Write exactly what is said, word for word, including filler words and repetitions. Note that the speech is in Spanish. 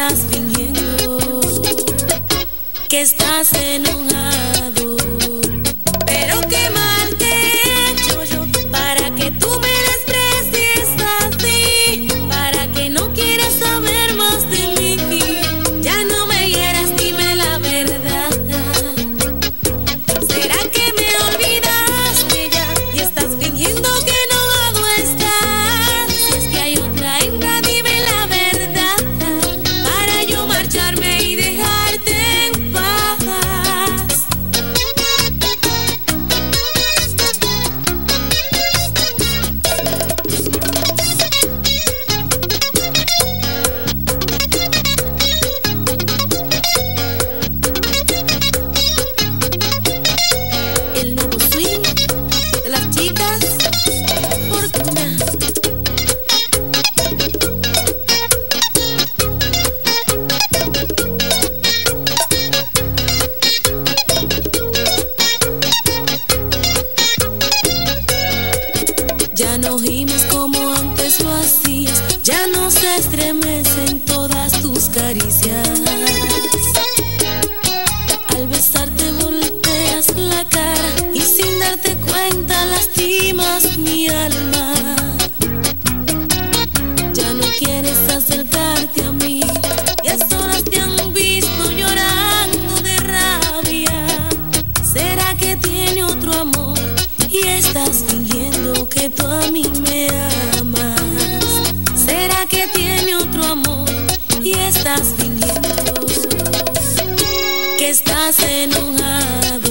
estás fingiendo que estás enojado. Pero qué mal te he hecho yo para que tú me desprecies así, para que no quieras saber más de mí. Ya no me hieras, dime la verdad. ¿Será que me olvidaste ya y estás fingiendo que no hago estar? Si es que hay otra hembra, dime la verdad, para yo marcharme y dejarte en paz. El nuevo swing de las chicas Fortuna. Ya no gimes como antes lo hacías, ya no se estremecen todas tus caricias. Al besarte volteas la cara y sin darte cuenta lastimas mi alma. Ya no quieres acercarte a mí y a solas te han visto llorando de rabia. ¿Será que tiene otro amor y estás fingiendo que tú a mí me amas? ¿Será que tiene otro amor y estás fingiendo que estás enojado?